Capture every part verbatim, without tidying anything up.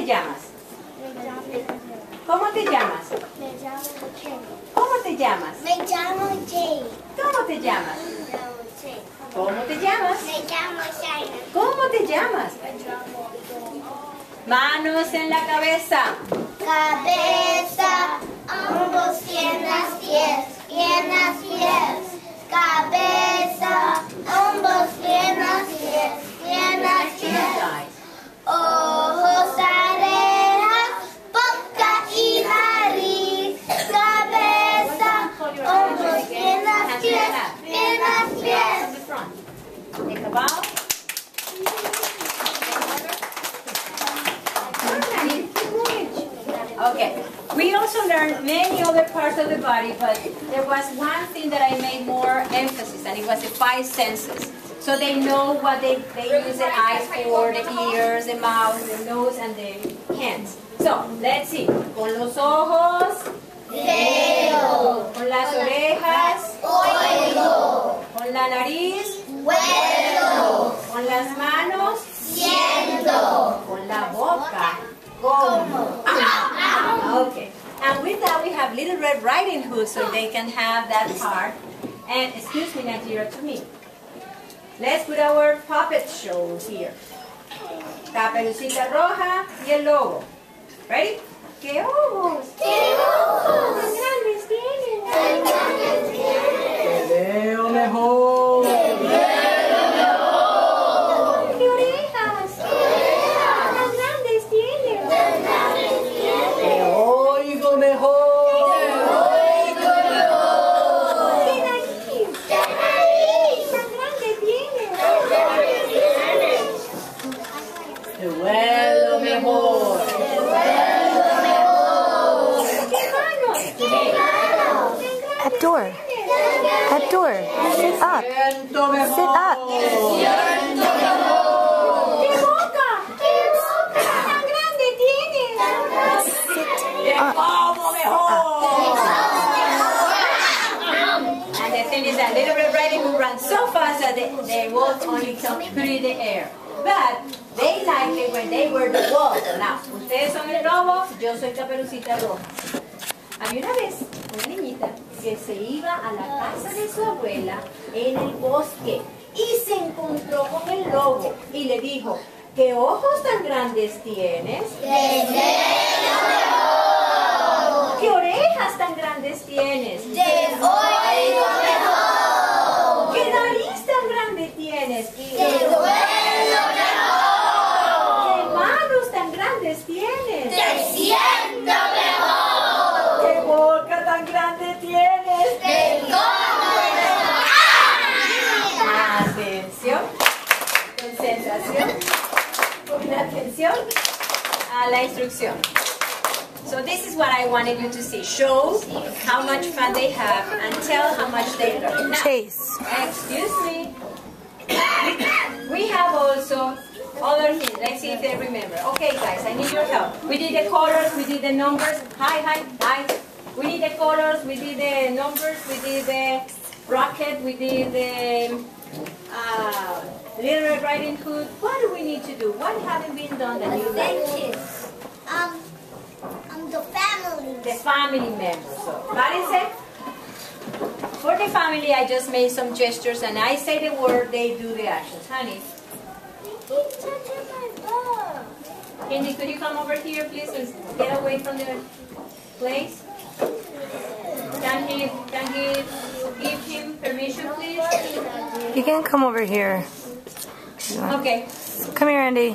llamas? Me llamo ¿Cómo te llamas? Me llamo Jane. ¿Cómo te llamas? Me llamo Jane. ¿Cómo te llamas? Me llamo Jane. ¿Cómo te llamas? Me llamo Shaina. ¿Cómo te llamas? Me llamo Manos en la cabeza. Cabeza, hombros, piernas, pies, piernas, pies. Cabeza, hombros, piernas, pies, piernas, pies. Ojos, orejas, boca y nariz. Cabeza, hombros, piernas, pies, piernas, pies. Take a bow. Okay, we also learned many other parts of the body, but there was one thing that I made more emphasis, and it was the five senses. So they know what they, they use the eyes for, the ears, the mouth, the nose, and the hands. So, let's see. Con los ojos, Veo. con las orejas, Oigo. con la nariz, Huelo. con las manos, Siento. con la boca, como. Okay. And with that, we have Little Red Riding Hood, so they can have that part. And excuse me, Najira, to me. Let's put our puppet show here. Caperucita Roja y el lobo. Ready? ¿Qué ojos? ¡Qué ojos! ¡Tan grandes tienen! ¡Tan grandes tienen! ¡Te veo mejor! ¡Te veo mejor! ¡Qué orejas! ¡Qué orejas! ¡Tan grandes tienen! ¡Tan grandes tienen! ¡Te oigo mejor! ¡Te oigo mejor! ¡Qué nariz! ¡Qué nariz! ¡Tan grande tienen! ¡Tan grandes tienen! ¡Te huelo mejor! ¡Te huelo mejor! ¡Qué manos! ¡Qué manos! Abdur, Abdur, sit up. Siento mejor. Sit up. ¡Siento mejor! ¡Qué boca! ¡Qué boca! ¡Tan grande tiene! ¡Tan grande tiene! ¡Te como mejor! And the thing is that Little Red Riding Hood ran so fast that they, they wolf only come through the air. But they liked it when they were the wolf. Now, ustedes son el lobo, yo soy Caperucita Roja. Había una vez una niñita que se iba a la casa de su abuela en el bosque y se encontró con el lobo y le dijo, ¿qué ojos tan grandes tienes? ¡Te veo mejor! ¿Qué orejas tan grandes tienes? ¡Te oigo mejor! ¿Qué nariz tan grande tienes? ¡Te huelo mejor! ¿Qué manos tan grandes tienes? ¡Te siento mejor! ¿Qué boca tan grande tienes? ¡Te como mejor! Atención, concentración, pon atención a la instrucción. So this is what I wanted you to see. Show how much fun they have and tell how much they learn. Now, Chase. excuse me. We have also other things. Let's see if they remember. Okay, guys, I need your help. We did the colors, we did the numbers. Hi, hi, hi. We did the colors, we did the numbers, we did the rocket, we did the uh, Little Red Riding Hood. What do we need to do? What haven't been done that you like? Um, um, the family. The family members. So, parece? For the family, I just made some gestures and I say the word, they do the actions. Honey, Keep touching my ball. Candy, could you come over here, please, and get away from the place? Can he, can he give him permission, please? You can come over here. Okay. Come here, Andy.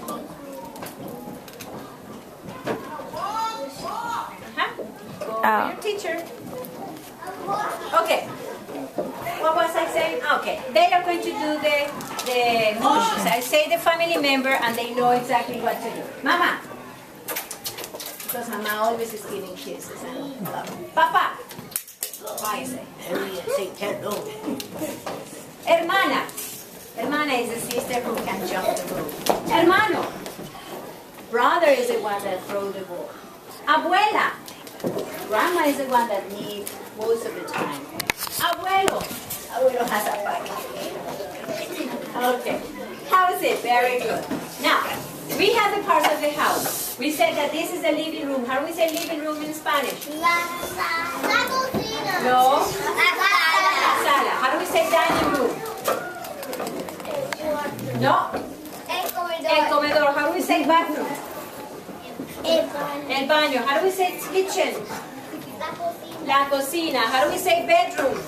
Huh? Go Oh. your teacher. Okay. What was I saying? Okay. They are going to do the the motions. I say the family member and they know exactly what to do. Mama. Because Mama always is giving kisses and love. Papa. Papa, I say. Say hello. Hermana. Hermana is the sister who can jump the rope. Hermano. Brother is the one that throws the ball. Abuela. Grandma is the one that needs most of the time. Abuelo. Abuelo has a fight. Okay. How is it? Very good. Now, we have the parts of the house. We said that this is the living room. How do we say living room in Spanish? La sala. La cocina. No. La sala. Sala. How do we say dining room? No. El comedor. El comedor. How do we say bathroom? El baño. El baño. How do we say kitchen? La cocina. La cocina. How do we say bedroom?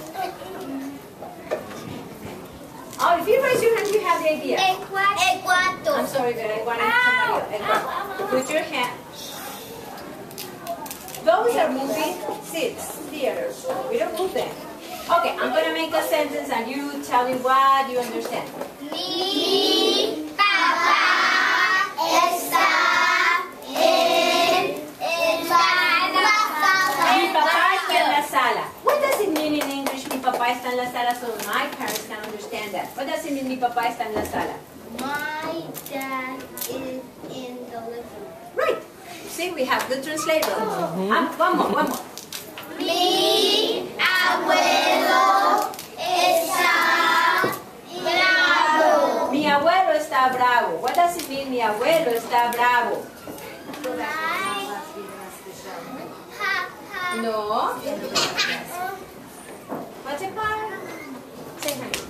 Oh, if you raise your hand, you have the idea. El cuarto. El cuarto. I'm sorry, but I wanted somebody else. Put your hand. Those are moving seats, theaters. We don't move them. Okay, I'm going to make a sentence and you tell me what you understand. Mi papá está en el sala. Mi papá está en la sala. What does it mean in English, mi papá está en la sala, so my parents can understand that? What does it mean, mi papá está en la sala? My dad is in the living room. Right. See, we have good translators. Um, one more, one more. Mi abuelo está bravo. Mi abuelo está bravo. What does it mean, mi abuelo está bravo? No. What's it called? Say honey.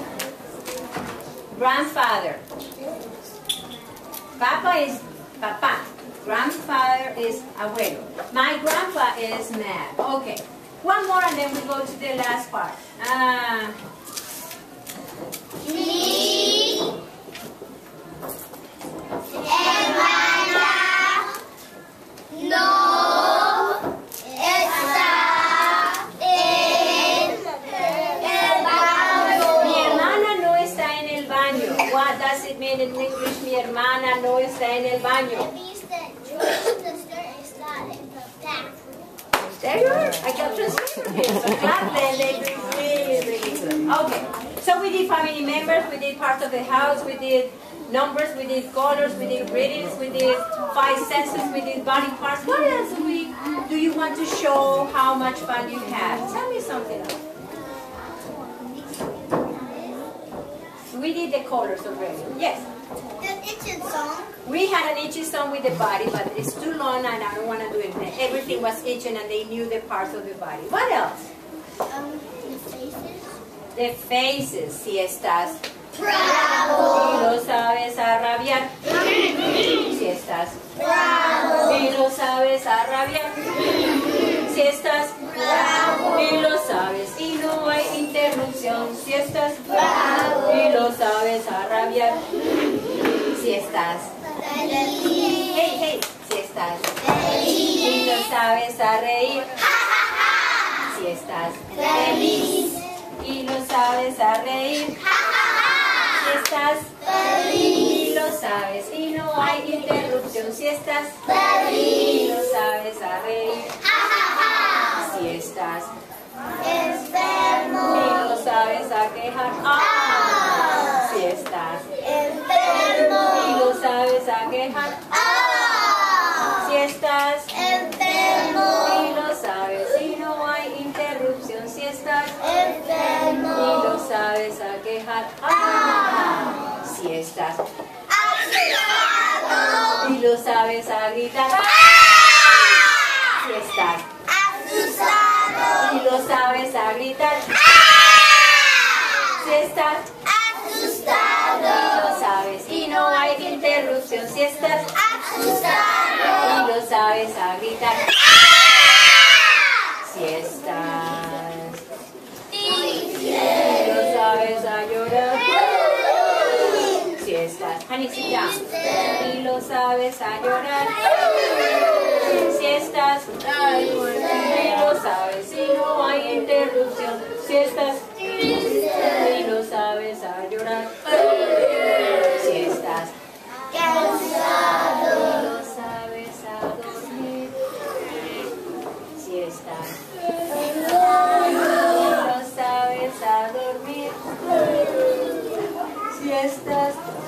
Grandfather. Papa is papa. Grandfather is abuelo. My grandpa is mad. Okay. One more and then we go to the last part. Uh, Mi hermana no está en el baño. mi hermana no está en el baño. What does it mean in English? Mi hermana no está en el baño. It means that George's sister is not in the bathroom. There you are. I got translator here. So clap them. They do really, really good. Okay. So we did family members. We did parts of the house. We did numbers. We did colors. We did readings. We did five senses. We did body parts. What else do we do? You want to show how much fun you had? Tell me something else. We did the colors already. Yes. The itching song. We had an itchy song with the body, but it's too long and I don't want to do it. Everything was itching and they knew the parts of the body. What else? Um, the faces. The faces. Si estás Bravo. y lo sabes a rabiar. Si estás Bravo. y lo sabes a rabiar. Si estás Bravo. y lo sabes y no hay interrupción. Si estás Bravo. y lo sabes a rabiar. Si estás, Feliz. hey, hey, si estás Feliz. y lo sabes a reír. Si estás Feliz. y lo sabes a reír. Si estás y lo sabes y no hay interrupción. Si estás y lo sabes a reír. Si estás Enfermo. y lo sabes a quejar. Ah. Si estás Enfermo. y lo sabes a quejar. Ah. Si estás Enfermo. y lo sabes y no hay interrupción. Si estás Enfermo. y lo sabes a quejar. Ah. Si estás Asustado. y lo sabes a gritar. Si estás Asustado. y lo sabes a gritar. Si estás Asustado. y lo sabes y no hay interrupción. Si estás Asustado. y lo sabes a gritar. Si estás y lo sabes a llorar. Si estás, honey, sit down. Y lo sabes a llorar. Si estás y lo sabes y no hay interrupción. Si estás y lo sabes a llorar. Si estás Cansado. y lo sabes a dormir. Si estás y lo sabes a dormir. Si estás